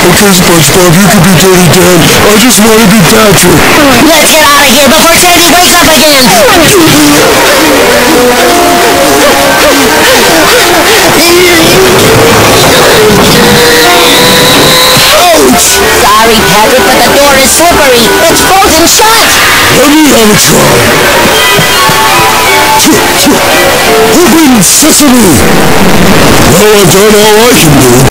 Okay, SpongeBob, you can be Dirty Dan. I just want to be Patrick. Let's get out of here before Sandy wakes up again. Sorry, Patrick, but the door is slippery. It's frozen shut. Let me have a try. Open sesame! Well, I've done all I can do.